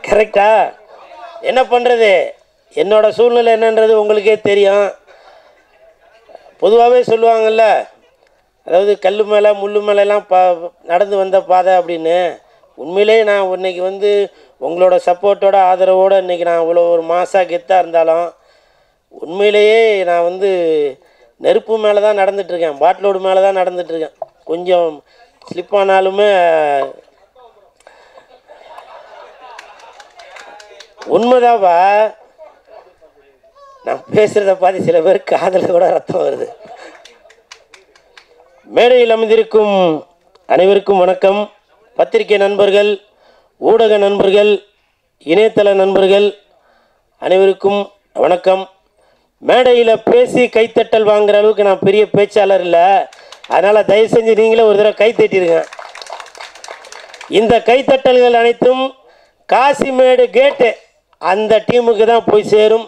கரெக்டா? என்ன பண்ணுறது, என்னோட சூழ்நிலை என்னன்றது உங்களுக்கே தெரியும். பொதுவாகவே சொல்லுவாங்கள்ல, அதாவது கல் மேலே முள்ளு மேலெலாம் நடந்து வந்த பாதை அப்படின்னு. உண்மையிலேயே நான் இன்றைக்கி வந்து உங்களோட சப்போர்ட்டோட ஆதரவோடு இன்றைக்கி நான் இவ்வளோ ஒரு மாசாக கெத்தாக இருந்தாலும் உண்மையிலேயே நான் வந்து நெருப்பு மேலே தான் நடந்துகிட்ருக்கேன், பாட்டிலோடு மேலே தான் நடந்துகிட்ருக்கேன். கொஞ்சம் ஸ்லிப் ஆனாலுமே உண்மைதாப்பா. நான் பேசுகிறத பார்த்து சில பேர் காதில் கூட ரத்தம் வருது. மேடையில் அமர்ந்திருக்கும் அனைவருக்கும் வணக்கம். பத்திரிகை நண்பர்கள், ஊடக நண்பர்கள், இணையதள நண்பர்கள் அனைவருக்கும் வணக்கம். மேடையில் பேசி கைத்தட்டல் வாங்குகிற அளவுக்கு நான் பெரிய பேச்சாளர் இல்லை. அதனால் தயவு செஞ்சு நீங்களே ஒரு தடவை கைத்தட்டிடுங்க. இந்த கைத்தட்டல்கள் அனைத்தும் காசிமேடு கேட்டு அந்த டீமுக்கு தான் போய் சேரும்.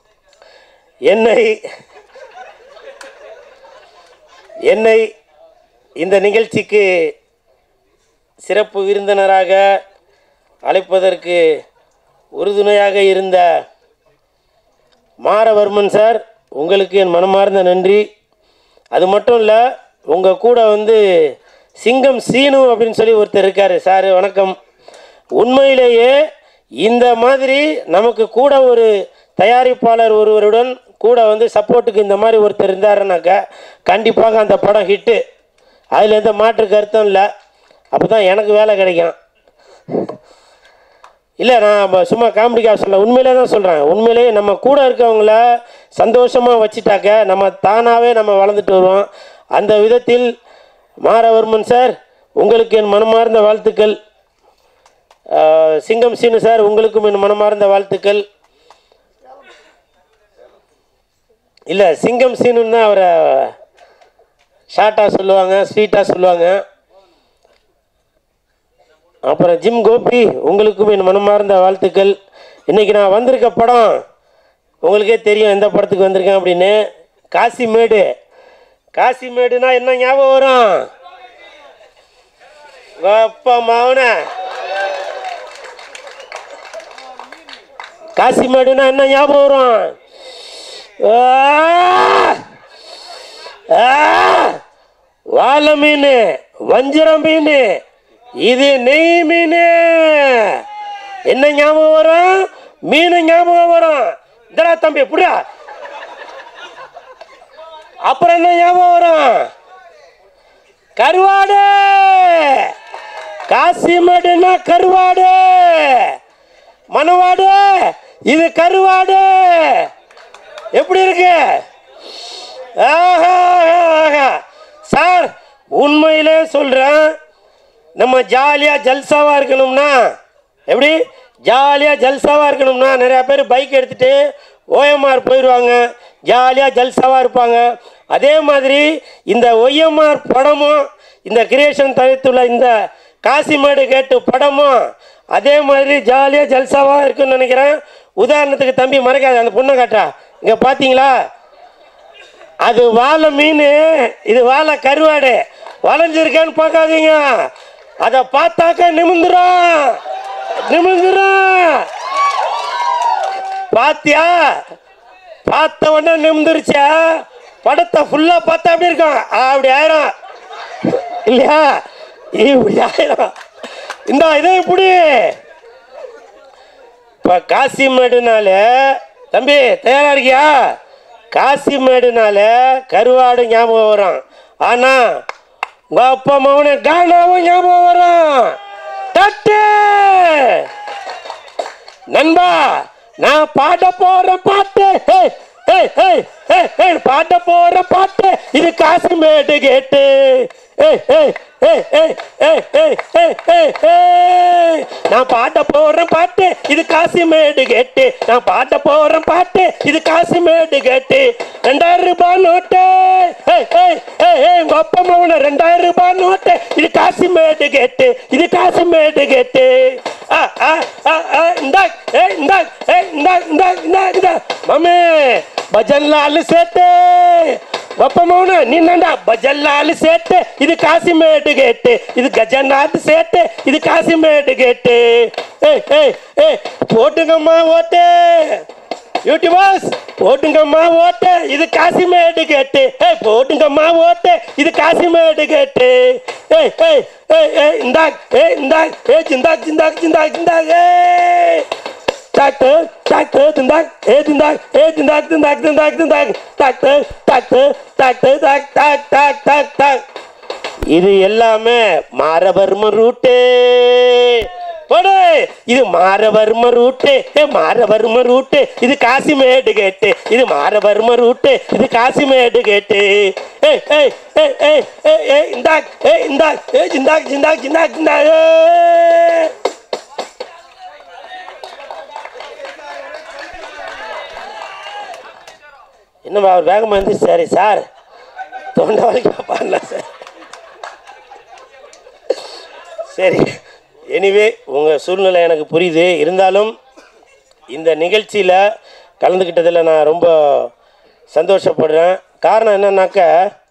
என்னை இந்த நிகழ்ச்சிக்கு சிறப்பு விருந்தினராக அழைப்பதற்கு உறுதுணையாக இருந்த மாரவர்மன் சார், உங்களுக்கு என் மனமார்ந்த நன்றி. அது மட்டும் இல்லை, உங்கள் கூட வந்து சிங்கம் சீனு அப்படின்னு சொல்லி ஒருத்தர் இருக்கார். சார் வணக்கம். உண்மையிலேயே இந்த மாதிரி நமக்கு கூட ஒரு தயாரிப்பாளர் ஒருவருடன் கூட வந்து சப்போர்ட்டுக்கு இந்த மாதிரி ஒருத்தர் இருந்தாருனாக்கா கண்டிப்பாக அந்த படம் ஹிட்டு. அதில் எந்த மாற்று கருத்தும் இல்லை. அப்போ தான் எனக்கு வேலை கிடைக்கும். இல்லை, நான் சும்மா காமெடிக்காக சொல்ல, உண்மையிலே தான் சொல்கிறேன். உண்மையிலேயே நம்ம கூட இருக்கவங்கள சந்தோஷமாக வச்சுட்டாக்க நம்ம தானாகவே நம்ம வளர்ந்துட்டு வருவோம். அந்த விதத்தில் மாரவர்மன் சார், உங்களுக்கு என் மனமார்ந்த வாழ்த்துக்கள். சிங்கம் சீனு சார், உங்களுக்கும் என் மனமார்ந்த வாழ்த்துக்கள். இல்லை, சிங்கம் சீனுன்னு தான் அவரை ஷார்ட்டாக சொல்லுவாங்க, ஸ்வீட்டாக சொல்லுவாங்க. அப்புறம் ஜிம் கோபி, உங்களுக்கும் என் மனமார்ந்த வாழ்த்துக்கள். இன்றைக்கி நான் வந்திருக்க படம் உங்களுக்கே தெரியும் எந்த படத்துக்கு வந்திருக்கேன் அப்படின்னு. காசிமேடு. காசிமேடுனா என்ன ஞாபகம் வரும்? அப்பா மாவன. காசிமேடுனா என்ன ஞாபகம் வரும்? வாழை மீன், வஞ்சிரம் மீன், இது நெய் மீன். என்ன ஞாபகம் வரும்? மீன் ஞாபகம் வரும். இதடா தம்பி எப்படியா? அப்புறம் என்ன ஞாபகம் வரும்? கருவாடு. காசிமேடுனா கருவாடு. மணவாடு, இது கருவாடு. எப்படி இருக்கு? சார், உண்மையிலே சொல்கிறேன், நம்ம ஜாலியாக ஜல்சாவாக இருக்கணும்னா, எப்படி ஜாலியாக ஜல்சாவாக இருக்கணும்னா நிறையா பேர் பைக் எடுத்துகிட்டு ஓஎம்ஆர் போயிடுவாங்க, ஜாலியாக ஜல்சாவாக இருப்பாங்க. அதே மாதிரி இந்த ஒய்எம்ஆர் படமும் இந்த கிரியேஷன் தவிர்த்துள்ள இந்த காசிமேடு கேட்டு படமும் அதே மாதிரி ஜாலியாக ஜல்சாவாக இருக்குன்னு நினைக்கிறேன். உதாரணத்துக்கு தம்பி மறக்காது, அந்த பொண்ணை காட்டா இங்கே பார்த்தீங்களா? அது வாழை மீன், இது வாழை கருவாடு. வளைஞ்சிருக்கேன்னு பார்க்காதீங்க, அதை பார்த்தாக்க நிமிந்துரும். பாத்தியா? பார்த்த உடனே நிமிந்துருச்சா? படத்தை ஃபுல்லாக பார்த்தா அப்படி இருக்கும், அப்படி ஆயிரும் இல்லையா? இப்படி ஆயிரும். இந்த இதை இப்படி இப்போ காசிமேடுனால, தம்பி தயாராக இருக்கியா? காசிமேடுனால கருவாடு ஞாபகம் வரும். ஆனால் உங்கள் அப்பா அம்மாவனே கானாவும் ஞாபகம் வரும். தட்டு நண்பா, நான் பாட போற பாட்டு, பாட போற பாட்டு இது காசிமேடு கேட்டு. நான் பாட போற பாட்டு இது காசிமேடு கேட்டு. நான் பாட போற பாட்டு இது காசிமேடு கேட்டு. 2000 ரூபாய் நோட்டு, உங்க அப்பா அம்மாவோட 2000 ரூபாய் நோட்டு, இது காசிமேடு கேட்டு, இது காசிமேடு கேட்டு. மமே பஜன் லால் சேட்டு, ஒப்பமௌன நின்னண்டா பஜல்லாலு சேட்டு இது காசிமேடு கேட்டு இது கஜநாத் சேட்டு இது காசிமேடு கேட்டு ஏய் ஏய் ஏய் போட்டுங்கம்மா ஓட்டு யூடியூபர்ஸ் போட்டுங்கம்மா ஓட்டு இது காசிமேடு கேட்டு ஏய் போட்டுங்கம்மா ஓட்டு இது காசிமேடு கேட்டு ஏய் ஏய் ஏய் ஏய் இந்தாக் ஏய் ஜிந்தாக் ஜிந்தாக் ஜிந்தாக் ஜிந்தாக் ஏய் டாக்டர் டாக்டர் திண்டாக் ஏ திண்டாக் ஏ திண்டாக் திண்டாக் திண்டாக் திண்டாக் டாக்டர் டாக்டர் டாக்டர் டாக் டாக் டாக் டாக் டாக் இது எல்லாமே மாரவர்ம ரூட்டு போடு இது மாரவர்ம ரூட்டு ஏ மாரவர்ம ரூட்டு இது காசிமேடு கேட்டு இது மாரவர்ம ரூட்டு இது காசிமேடு கேட்டு ஏய் ஏய் ஏய் ஏய் ஏய் ஏய் இந்தாக் ஏய் இந்தாக் ஏ ஜிந்தாக் ஜிந்தாக் ஜிந்தாக் ஜிந்தாக் இன்னும் அவர் வேகமாக இருந்து சரி சார் தொண்டை வரைக்கும் பாடலாம் சார் சரி எனிவே உங்கள் சூழ்நிலை எனக்கு புரியுது இருந்தாலும் இந்த நிகழ்ச்சியில் கலந்துக்கிட்டதில் நான் ரொம்ப சந்தோஷப்படுறேன் காரணம் என்னன்னாக்கா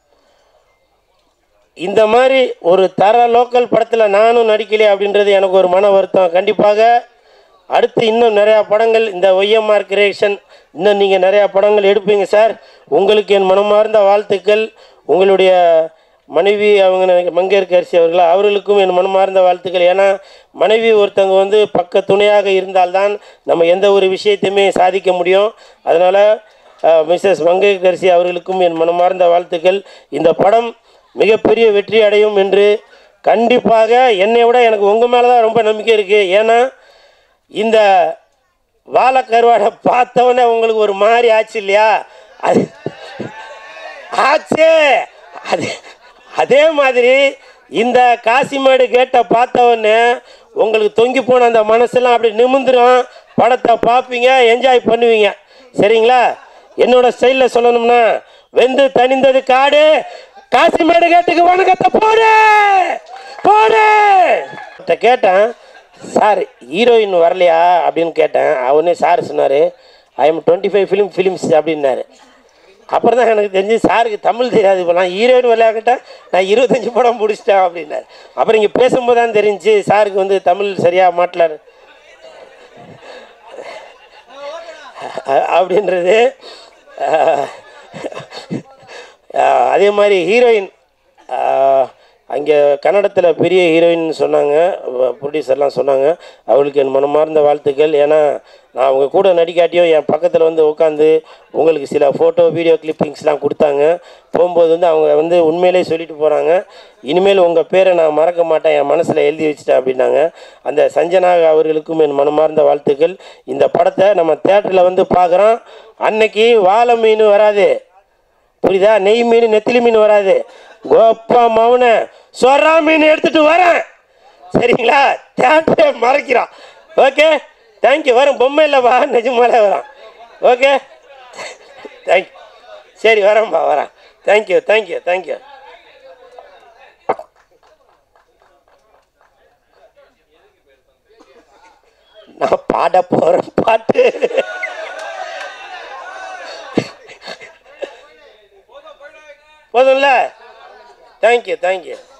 இந்த மாதிரி ஒரு தர லோக்கல் படத்தில் நானும் நடிக்கலையே அப்படின்றது எனக்கு ஒரு மன வருத்தம் கண்டிப்பாக அடுத்து இன்னும் நிறையா படங்கள் இந்த ஒய்எம்ஆர் கிரியேஷன் இன்னும் நீங்கள் நிறையா படங்கள் எடுப்பீங்க சார் உங்களுக்கு என் மனமார்ந்த வாழ்த்துக்கள் உங்களுடைய மனைவி அவங்க மங்கையர்கரசி அவர்களுக்கும் என் மனமார்ந்த வாழ்த்துக்கள் ஏன்னா மனைவி ஒருத்தவங்க வந்து பக்க துணையாக இருந்தால்தான் நம்ம எந்த ஒரு விஷயத்தையுமே சாதிக்க முடியும் அதனால் மிஸ்ஸஸ் மங்கையர்கரசி அவர்களுக்கும் என் மனமார்ந்த வாழ்த்துக்கள் இந்த படம் மிகப்பெரிய வெற்றி அடையும் என்று கண்டிப்பாக என்னை விட எனக்கு உங்கள் மேலே தான் ரொம்ப நம்பிக்கை இருக்குது ஏன்னா இந்த வாழைக்கருவாடை பார்த்தவொடனே உங்களுக்கு ஒரு மாதிரி ஆச்சு இல்லையா அது ஆச்சு அதே மாதிரி இந்த காசிமேடு கேட்டை பார்த்தவொடனே உங்களுக்கு தொங்கி போன அந்த மனசெல்லாம் அப்படி நிமிந்துடும் படத்தை பார்ப்பீங்க என்ஜாய் பண்ணுவீங்க சரிங்களா என்னோட ஸ்டைலில் சொல்லணும்னா வெந்து தனிந்தது காடு காசிமேடு கேட்டுக்கு வணக்கத்தை போடு போடு கேட்டேன் சார் ஹீரோயின் வரலையா அப்படின்னு கேட்டேன் அவனே சார் சொன்னார் ஐ எம் 25 ஃபிலிம்ஸ் அப்படின்னாரு அப்புறம் தான் எனக்கு தெரிஞ்சு சாருக்கு தமிழ் தெரியாது இப்போ நான் ஹீரோயின் வரலையா கேட்டேன் நான் 25 படம் முடிச்சிட்டேன் அப்படின்னாரு அப்புறம் இங்கே பேசும்போது தான் தெரிஞ்சு சாருக்கு வந்து தமிழ் சரியாக மாட்டலாரு அப்படின்றது அதே மாதிரி ஹீரோயின் அங்கே கன்னடத்தில் பெரிய ஹீரோயின் சொன்னாங்க ப்ரொடியூசர்லாம் சொன்னாங்க அவளுக்கு என் மனமார்ந்த வாழ்த்துக்கள் ஏன்னா நான் அவங்க கூட நடிக்காட்டியும் என் பக்கத்தில் வந்து உட்காந்து உங்களுக்கு சில ஃபோட்டோ வீடியோ கிளிப்பிங்ஸ்லாம் கொடுத்தாங்க போகும்போது வந்து அவங்க வந்து உண்மையிலே சொல்லிட்டு போகிறாங்க இனிமேல் உங்கள் பேரை நான் மறக்க மாட்டேன் என் மனசில் எழுதி வச்சுட்டேன் அப்படின்னாங்க அந்த சஞ்சனா அவர்களுக்கும் என் மனமார்ந்த வாழ்த்துக்கள் இந்த படத்தை நம்ம தேட்டரில் வந்து பார்க்குறோம் அன்னைக்கு வாழை மீன் வராது புரியுதா நெய் மீன் நெத்திலி மீன் வராது கோப்பா மௌன சொரா மீன் எடுத்துட்டு வரேன் சரிங்களா தேட்டரே மறைக்கிறான் ஓகே தேங்க்யூ வரேன் பொம்மை இல்லைப்பா நிஜமாலே வரான் ஓகே தேங்க்யூ சரி வரேன்ப்பா வரேன் தேங்க்யூ தேங்க்யூ தேங்க்யூ நான் பாட போகிறேன் பாட்டு போதும்ல தேங்க்யூ தேங்க்யூ